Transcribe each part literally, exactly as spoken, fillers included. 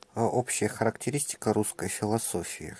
А, Общая характеристика русской философии.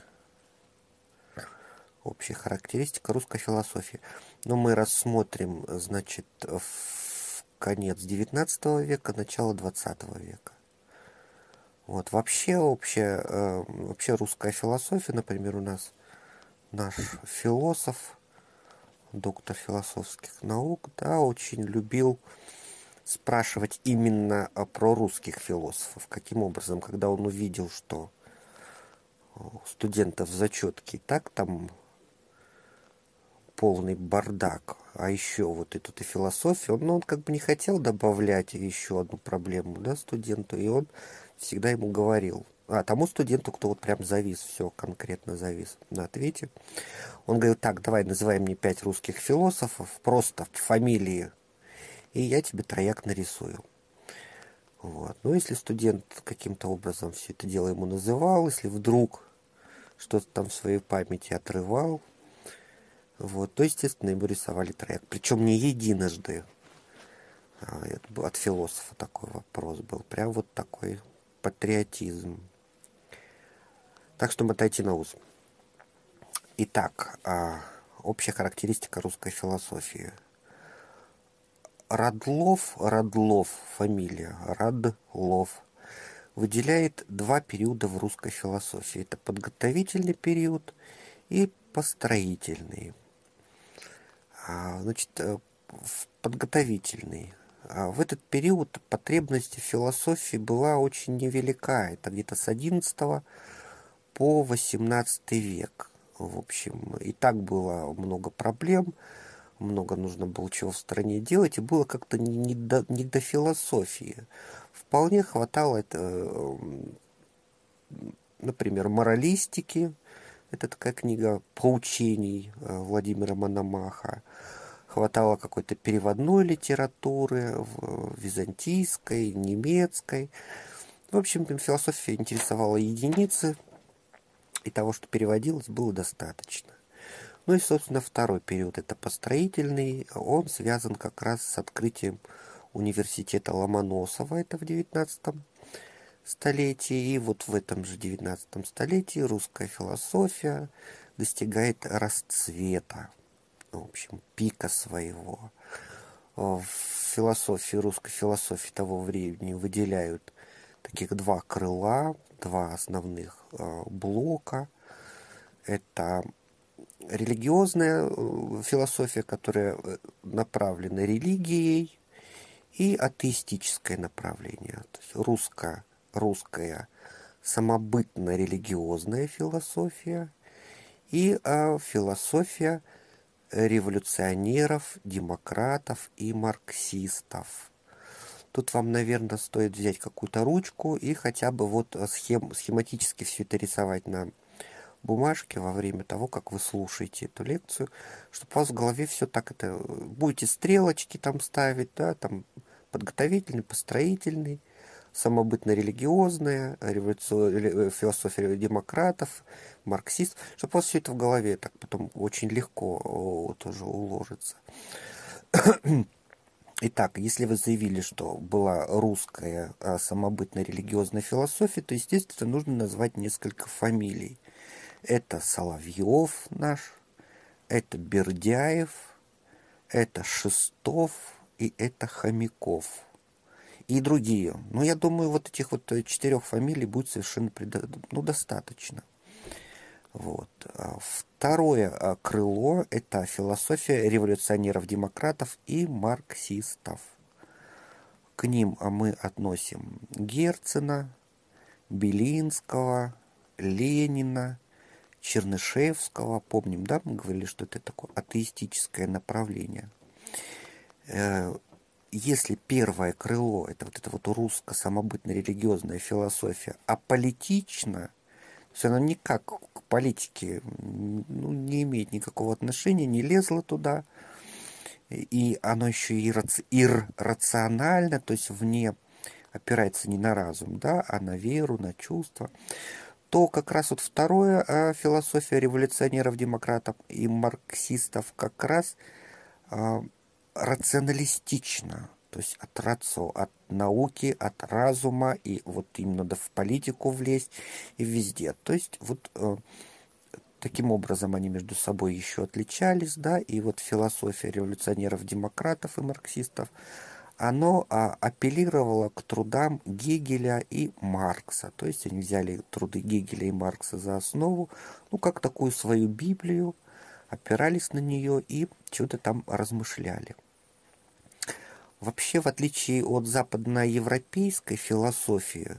Общая характеристика русской философии. Но мы рассмотрим, значит, в конец девятнадцатого века, начало двадцатого века. Вот, вообще общая, э, вообще русская философия, например, у нас наш философ, доктор философских наук, да, очень любил спрашивать именно а, про русских философов. Каким образом, когда он увидел, что у студентов зачетки и так там полный бардак, а еще вот и тут и философия, он, ну, он как бы не хотел добавлять еще одну проблему, да, студенту, и он всегда ему говорил, а тому студенту, кто вот прям завис, все конкретно завис на ответе, он говорил: так, давай называй мне пять русских философов, просто фамилии, и я тебе трояк нарисую. Вот. Ну, если студент каким-то образом все это дело ему называл, если вдруг что-то там в своей памяти отрывал, вот, то, естественно, ему рисовали трояк. Причем не единожды. А, это был от философа такой вопрос был. Прям вот такой патриотизм. Так что мотайте на ус. Итак, а, общая характеристика русской философии. Радлов, Радлов, фамилия, Радлов, выделяет два периода в русской философии. Это подготовительный период и построительный. А, значит, в подготовительный. А в этот период потребность в философии была очень невелика. Это где-то с одиннадцатого по восемнадцатый век. В общем, и так было много проблем, много нужно было чего в стране делать, и было как-то не, не, до, не до философии. Вполне хватало это, например, моралистики. Это такая книга поучений Владимира Мономаха. Хватало какой-то переводной литературы, византийской, немецкой. В общем, философия интересовала единицы, и того, что переводилось, было достаточно. Ну и, собственно, второй период, это построительный, он связан как раз с открытием университета Ломоносова, это в девятнадцатом столетии, и вот в этом же девятнадцатом столетии русская философия достигает расцвета, в общем, пика своего. В философии, русской философии того времени выделяют таких два крыла, два основных блока. Это религиозная философия, которая направлена религией, и атеистическое направление. То есть русская, русская самобытно-религиозная философия и а, философия революционеров, демократов и марксистов. Тут вам, наверное, стоит взять какую-то ручку и хотя бы вот схем, схематически все это рисовать на бумажке во время того, как вы слушаете эту лекцию, чтобы у вас в голове все так это... Будете стрелочки там ставить, да, там подготовительный, построительный, самобытно-религиозная, революцию, философия демократов, марксист, чтобы у вас все это в голове так потом очень легко о, тоже уложится. Итак, если вы заявили, что была русская самобытно-религиозная философия, то, естественно, нужно назвать несколько фамилий. Это Соловьев наш, это Бердяев, это Шестов и это Хомяков. И другие. Но я думаю, вот этих вот четырех фамилий будет совершенно предо... ну, достаточно. Вот. Второе крыло – это философия революционеров-демократов и марксистов. К ним мы относим Герцена, Белинского, Ленина, Чернышевского. Помним, да, мы говорили, что это такое атеистическое направление. Если первое крыло, это вот эта вот русско-самобытно-религиозная философия, аполитична, то есть она никак к политике ну, не имеет никакого отношения, не лезла туда, и оно еще и иррационально, то есть вне, опирается не на разум, да, а на веру, на чувства, то как раз вот второе, а, философия революционеров, демократов и марксистов как раз а, рационалистична. То есть от рацио, от науки, от разума, и вот им надо в политику влезть, и везде. То есть вот э, таким образом они между собой еще отличались, да, и вот философия революционеров, демократов и марксистов, оно а, апеллировало к трудам Гегеля и Маркса. То есть они взяли труды Гегеля и Маркса за основу, ну, как такую свою Библию, опирались на нее и что-то там размышляли. Вообще, в отличие от западноевропейской философии,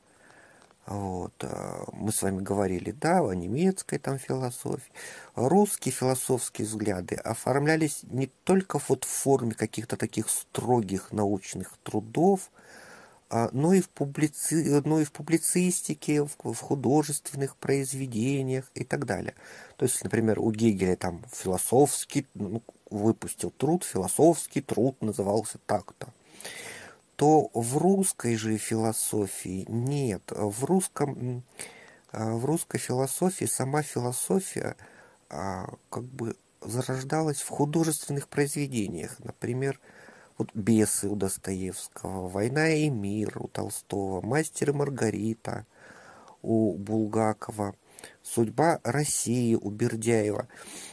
вот, мы с вами говорили, да, о немецкой там философии, русские философские взгляды оформлялись не только вот в форме каких-то таких строгих научных трудов, но и в, публици... но и в публицистике, в, в художественных произведениях и так далее. То есть, например, у Гегеля там философский, ну, выпустил труд, философский труд назывался так-то. То в русской же философии нет. В русском, в русской философии сама философия как бы зарождалась в художественных произведениях. Например, вот «Бесы» у Достоевского, «Война и мир» у Толстого, «Мастер и Маргарита» у Булгакова, «Судьба России» у Бердяева.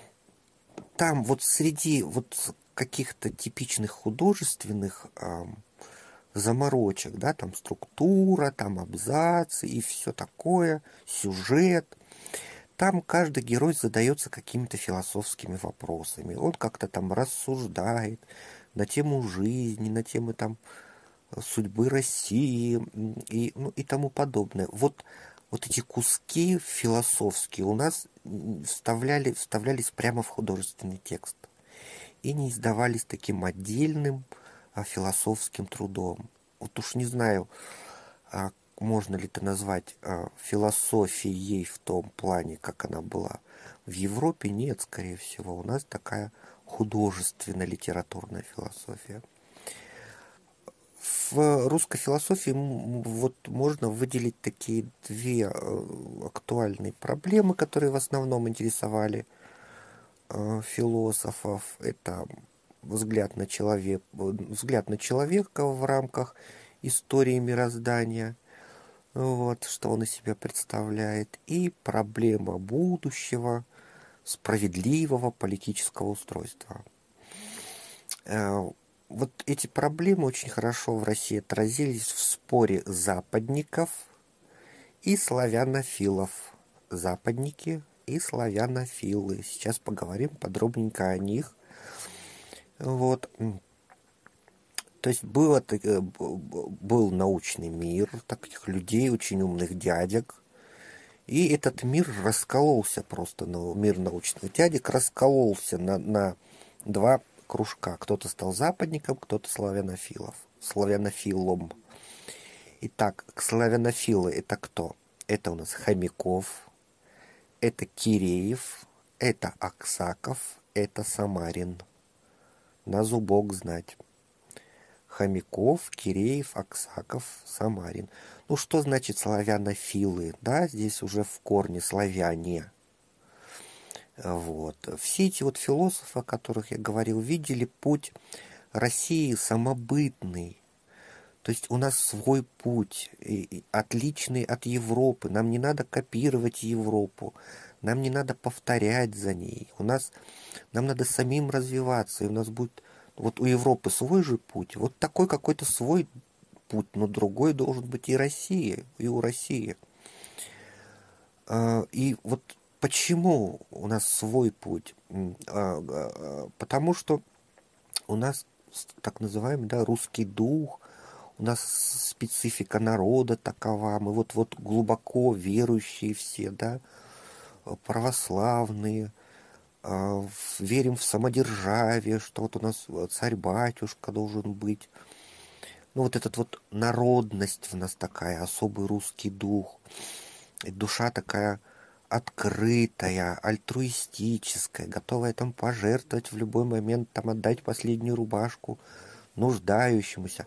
Там вот среди вот каких-то типичных художественных э, заморочек, да, там структура, там абзацы и все такое, сюжет, там каждый герой задается какими-то философскими вопросами. Он как-то там рассуждает на тему жизни, на темы там судьбы России и, ну, и тому подобное. Вот, вот эти куски философские у нас вставляли, вставлялись прямо в художественный текст и не издавались таким отдельным а, философским трудом. Вот уж не знаю, а, можно ли это назвать а, философией в том плане, как она была в Европе. Нет, скорее всего, у нас такая художественно-литературная философия. В русской философии вот можно выделить такие две актуальные проблемы, которые в основном интересовали философов. Это взгляд на, человек, взгляд на человека в рамках истории мироздания, вот, что он из себя представляет, и проблема будущего, справедливого политического устройства. Вот эти проблемы очень хорошо в России отразились в споре западников и славянофилов. Западники и славянофилы. Сейчас поговорим подробненько о них. Вот. То есть было, был научный мир таких людей, очень умных дядек. И этот мир раскололся просто. Мир научных дядек раскололся на, на два кружка. Кто-то стал западником, кто-то славянофилов, славянофилом. Итак, славянофилы это кто? Это у нас Хомяков, это Киреев, это Аксаков, это Самарин. На зубок знать. Хомяков, Киреев, Аксаков, Самарин. Ну, что значит славянофилы? Да, здесь уже в корне славяне. Вот. Все эти вот философы, о которых я говорил, видели путь России самобытный. То есть у нас свой путь, отличный от Европы. Нам не надо копировать Европу, нам не надо повторять за ней. У нас, нам надо самим развиваться, и у нас будет вот у Европы свой же путь, вот такой какой-то свой путь, но другой должен быть и Россия, и у России. И вот почему у нас свой путь? Потому что у нас так называемый, да, русский дух, у нас специфика народа такова, мы вот, вот глубоко верующие все, да, православные, верим в самодержавие, что вот у нас царь-батюшка должен быть. Ну вот этот вот народность в нас такая, особый русский дух, и душа такая открытая, альтруистическая, готовая там пожертвовать в любой момент, там отдать последнюю рубашку нуждающемуся.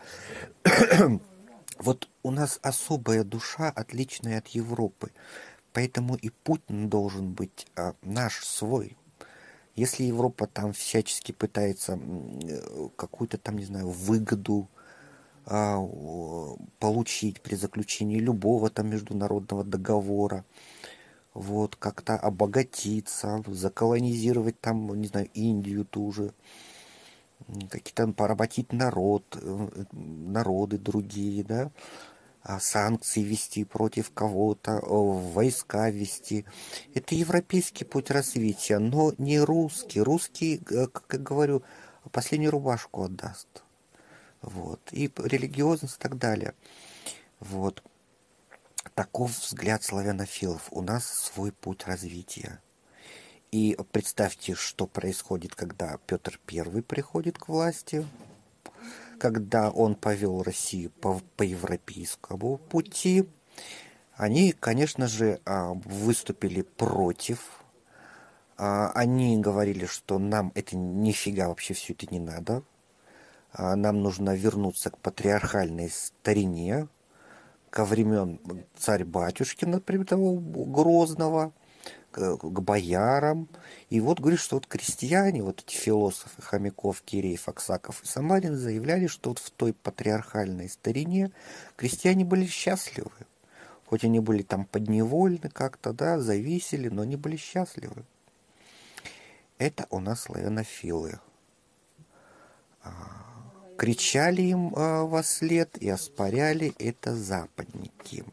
Вот у нас особая душа, отличная от Европы, поэтому и путь должен быть а, наш свой. Если Европа там всячески пытается э, какую-то там, не знаю, выгоду а, получить при заключении любого там международного договора, вот, как-то обогатиться, заколонизировать там, не знаю, Индию ту же, какие-то поработить народ, э, народы другие, да, а санкции вести против кого-то, войска вести. Это европейский путь развития, но не русский. Русский, как я говорю, последнюю рубашку отдаст. Вот. И религиозность и так далее. Вот. Таков взгляд славянофилов. У нас свой путь развития. И представьте, что происходит, когда Петр Первый приходит к власти, когда он повел Россию по, по европейскому пути. Они, конечно же, выступили против. Они говорили, что нам это нифига вообще все это не надо. Нам нужно вернуться к патриархальной старине, ко времен царь-батюшки, например, того Грозного, к, к боярам. И вот говорит, что вот крестьяне, вот эти философы Хомяков, Киреев, Аксаков и Самарин заявляли, что вот в той патриархальной старине крестьяне были счастливы. Хоть они были там подневольны как-то, да, зависели, но они были счастливы. Это у нас славянофилы. Кричали им а, во след и оспоряли это западники.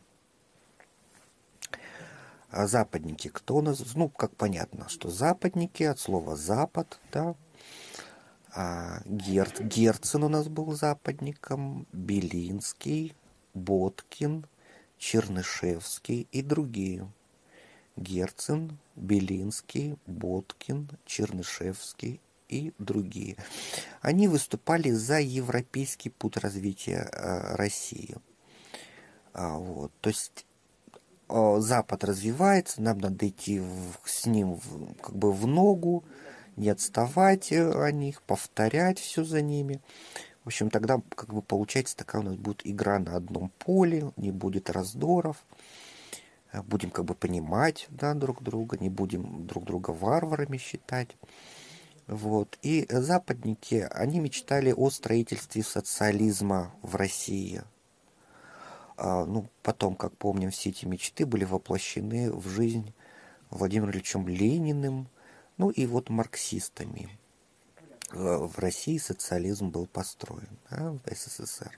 А западники кто у нас? Ну, как понятно, что западники от слова «запад», да. А, Гер... Герцен у нас был западником, Белинский, Боткин, Чернышевский и другие. Герцен, Белинский, Боткин, Чернышевский и другие. Они выступали за европейский путь развития э, России. А, вот. То есть э, Запад развивается, нам надо идти в, с ним в, как бы в ногу, не отставать о них, повторять все за ними. В общем, тогда как бы получается такая у нас будет игра на одном поле, не будет раздоров. Будем как бы понимать, да, друг друга, не будем друг друга варварами считать. Вот. И западники, они мечтали о строительстве социализма в России. А, ну, потом, как помним, все эти мечты были воплощены в жизнь Владимиром Ильичем Лениным, ну и вот марксистами. В России социализм был построен, да, в СССР.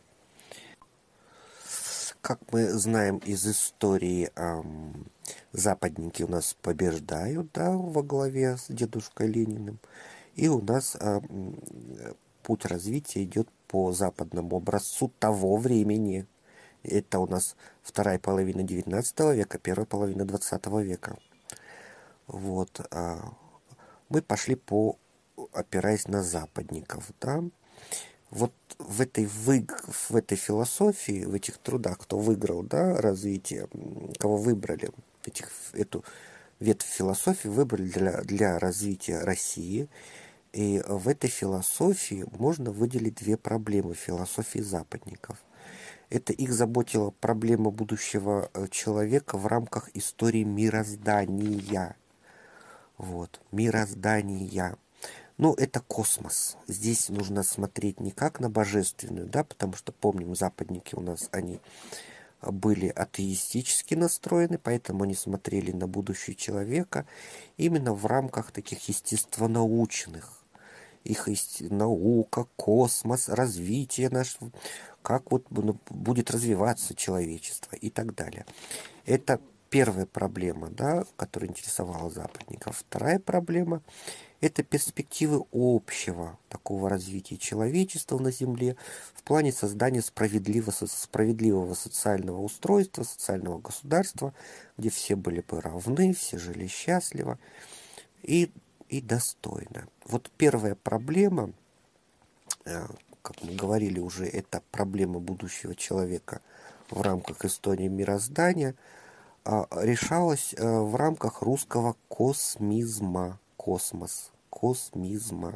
Как мы знаем из истории, эм, западники у нас побеждают, да, во главе с дедушкой Лениным. И у нас эм, путь развития идет по западному образцу того времени. Это у нас вторая половина девятнадцатого века, первая половина двадцатого века. Вот. Э, мы пошли по, опираясь на западников, да. Вот в этой, вы, в этой философии, в этих трудах, кто выиграл, да, развитие, кого выбрали, этих, эту ветвь философии выбрали для, для развития России. И в этой философии можно выделить две проблемы философии западников. Это их заботила проблема будущего человека в рамках истории мироздания. Вот, мироздания. Ну, это космос. Здесь нужно смотреть не как на божественную, да, потому что, помним, западники у нас, они были атеистически настроены, поэтому они смотрели на будущее человека именно в рамках таких естествонаучных. Их наука, космос, развитие нашего, как вот будет развиваться человечество и так далее. Это первая проблема, да, которая интересовала западников. Вторая проблема – это перспективы общего такого развития человечества на Земле в плане создания справедливого, справедливого социального устройства, социального государства, где все были бы равны, все жили счастливо и, и достойно. Вот первая проблема, как мы говорили уже, это проблема будущего человека в рамках истории мироздания, решалась в рамках русского космизма. Космос, космизма.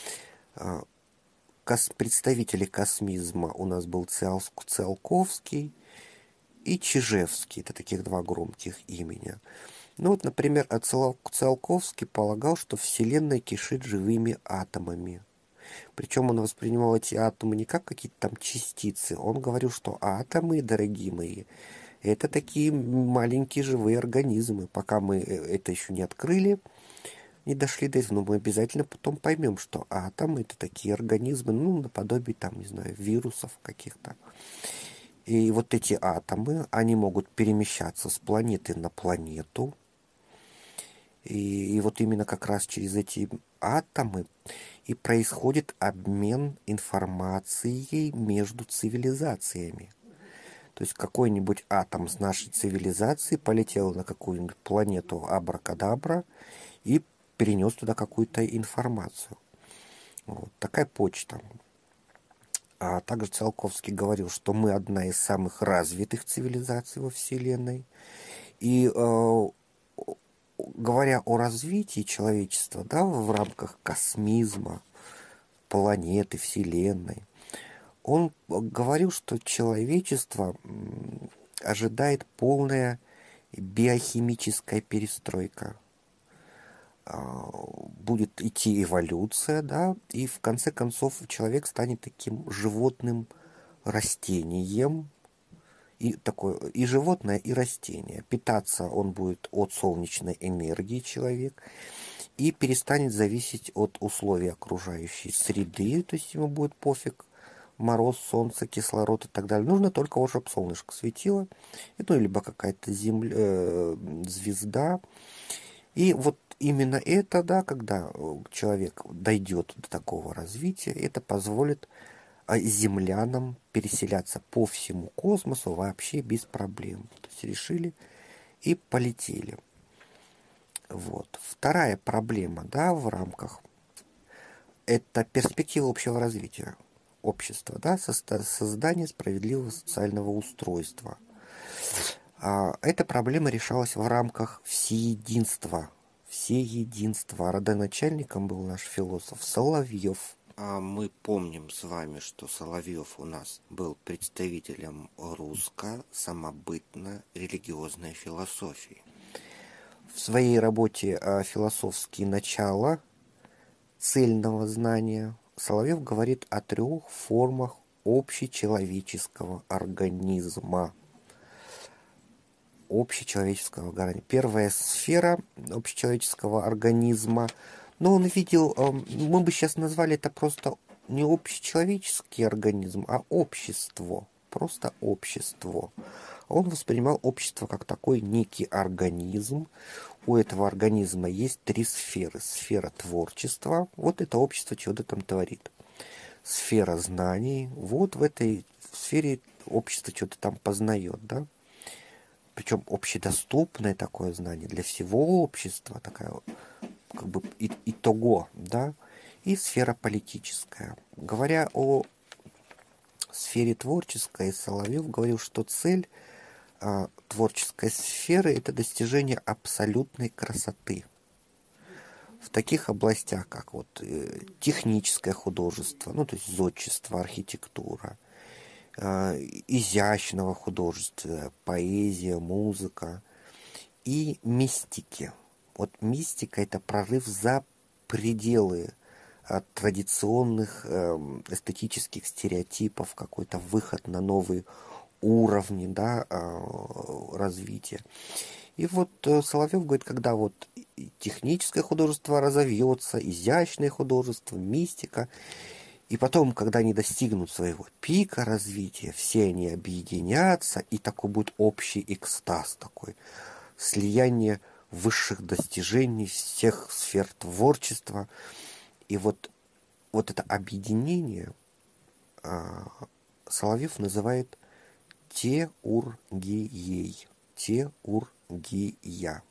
Кос, представители космизма у нас был Циолковский и Чижевский. Это таких два громких имени. Ну вот, например, Ацелов- Циолковский полагал, что Вселенная кишит живыми атомами. Причем он воспринимал эти атомы не как какие-то там частицы. Он говорил, что атомы, дорогие мои, это такие маленькие живые организмы. Пока мы э, это еще не открыли, не дошли до этого, но мы обязательно потом поймем, что атомы это такие организмы, ну, наподобие там, не знаю, вирусов каких-то. И вот эти атомы, они могут перемещаться с планеты на планету. И, и вот именно как раз через эти атомы и происходит обмен информацией между цивилизациями. То есть какой-нибудь атом с нашей цивилизации полетел на какую-нибудь планету Абракадабра и перенес туда какую-то информацию. Вот такая почта. А также Циолковский говорил, что мы одна из самых развитых цивилизаций во Вселенной. И э, говоря о развитии человечества, да, в рамках космизма, планеты, Вселенной, он говорил, что человечество ожидает полная биохимическая перестройка. Будет идти эволюция, да, и в конце концов человек станет таким животным растением, и такое, и животное, и растение. Питаться он будет от солнечной энергии человек, и перестанет зависеть от условий окружающей среды, то есть ему будет пофиг, мороз, солнце, кислород и так далее. Нужно только вот, чтобы солнышко светило, ну, либо какая-то земля, э, звезда. И вот именно это, да, когда человек дойдет до такого развития, это позволит землянам переселяться по всему космосу вообще без проблем. То есть решили и полетели. Вот. Вторая проблема, да, в рамках, это перспектива общего развития общества, да, создание справедливого социального устройства. А эта проблема решалась в рамках всеединства. Всеединства. Родоначальником был наш философ Соловьев. А мы помним с вами, что Соловьев у нас был представителем русско-самобытно-религиозной философии. В своей работе «Философские начала цельного знания» Соловьев говорит о трех формах общечеловеческого организма. Общечеловеческого организма. Первая сфера общечеловеческого организма, но он видел, мы бы сейчас назвали это просто не общечеловеческий организм, а общество. Просто общество. Он воспринимал общество как такой некий организм. У этого организма есть три сферы. Сфера творчества. Вот это общество чего-то там творит. Сфера знаний. Вот в этой сфере общество что-то там познает, да. Причем общедоступное такое знание для всего общества, такая как бы итого, да. И сфера политическая. Говоря о сфере творческой, Соловьев говорил, что цель а, творческой сферы – это достижение абсолютной красоты. В таких областях, как вот э, техническое художество, ну то есть зодчество, архитектура, э, изящного художества, поэзия, музыка и мистики. Вот мистика – это прорыв за пределы от традиционных э, эстетических стереотипов, какой-то выход на новые уровни, да, э, развития. И вот э, Соловьев говорит, когда вот техническое художество разовьется, изящное художество, мистика, и потом, когда они достигнут своего пика развития, все они объединятся, и такой будет общий экстаз, такой слияние высших достижений всех сфер творчества. И вот, вот это объединение а, Соловьев называет теургией. Теургия.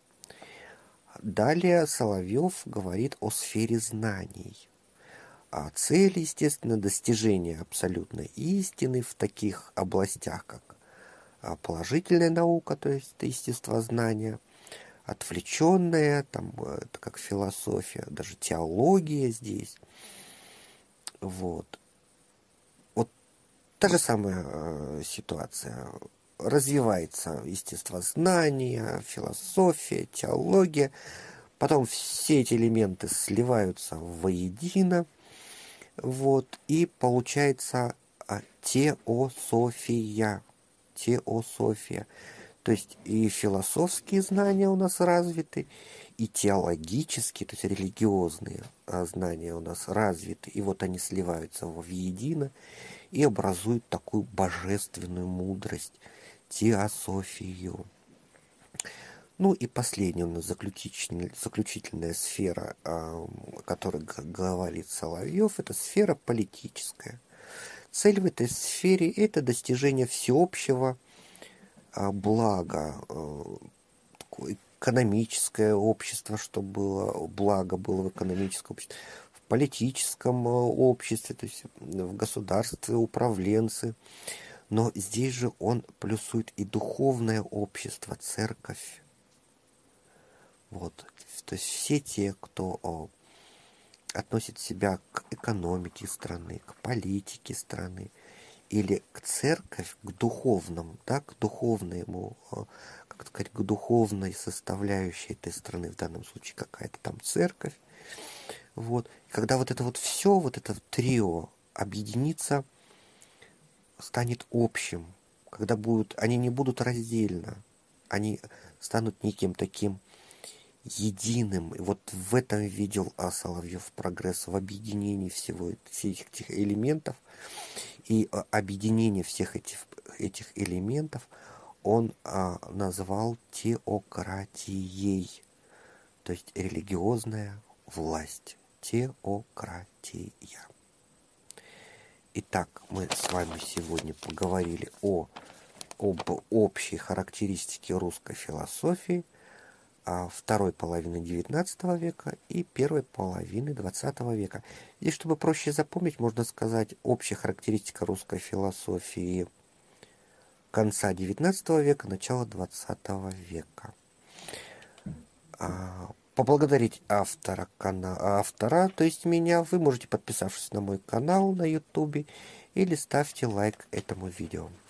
Далее Соловьев говорит о сфере знаний. А цель, естественно, достижение абсолютной истины в таких областях, как положительная наука, то есть естествознание, отвлеченная, там, это как философия, даже теология здесь. Вот. Вот та же самая э, ситуация. развивается естествознание, философия, теология. Потом все эти элементы сливаются воедино. Вот, и получается а, теософия. Теософия. То есть и философские знания у нас развиты, и теологические, то есть религиозные а, знания у нас развиты. И вот они сливаются воедино и образуют такую божественную мудрость, теософию. Ну и последняя у нас заключительная, заключительная сфера, о которой говорит Соловьев, это сфера политическая. Цель в этой сфере – это достижение всеобщего блага, экономическое общество, чтобы было, благо было в экономическом обществе, в политическом обществе, то есть в государстве, управленцы. Но здесь же он плюсует и духовное общество, церковь. Вот. То есть все те, кто о, относит себя к экономике страны, к политике страны, или к церковь, к духовному, да, к духовному, как сказать, к духовной составляющей этой страны, в данном случае какая-то там церковь. Вот. Когда вот это вот все, вот это трио объединится, станет общим, когда будут, они не будут раздельно, они станут неким таким единым. И вот в этом видел а, Соловьев прогресс, в объединении всего всех этих элементов. И а, объединение всех этих, этих элементов он а, назвал теократией, то есть религиозная власть. Теократия. Итак, мы с вами сегодня поговорили о, об общей характеристике русской философии второй половины девятнадцатого века и первой половины двадцатого века. И чтобы проще запомнить, можно сказать, общая характеристика русской философии конца девятнадцатого века, начала двадцатого века. Поблагодарить автора, канала, автора, то есть меня, вы можете, подписавшись на мой канал на ютубе, или ставьте лайк этому видео.